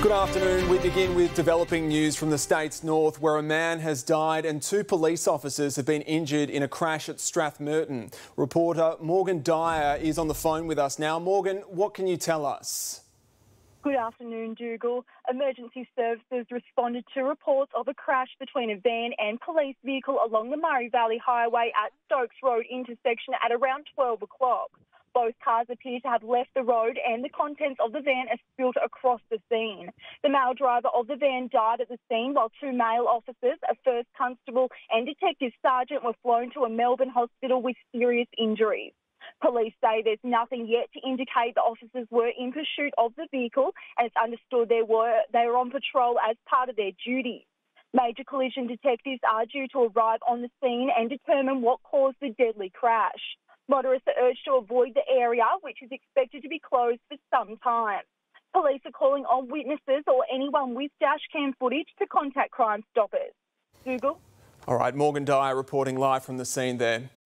Good afternoon. We begin with developing news from the state's north, where a man has died and 2 police officers have been injured in a crash at Strathmerton. Reporter Morgan Dyer is on the phone with us now. Morgan, what can you tell us? Good afternoon, Dougal. Emergency services responded to reports of a crash between a van and police vehicle along the Murray Valley Highway at Stokes Road intersection at around 12 o'clock. Both cars appear to have left the road and the contents of the van are spilled across the scene. The male driver of the van died at the scene, while 2 male officers, a first constable and detective sergeant, were flown to a Melbourne hospital with serious injuries. Police say there's nothing yet to indicate the officers were in pursuit of the vehicle, and it's understood they were on patrol as part of their duties. Major collision detectives are due to arrive on the scene and determine what caused the deadly crash. Motorists are urged to avoid the area, which is expected to be closed for some time. Police are calling on witnesses or anyone with dashcam footage to contact Crime Stoppers. Dougal? All right, Morgan Dyer reporting live from the scene there.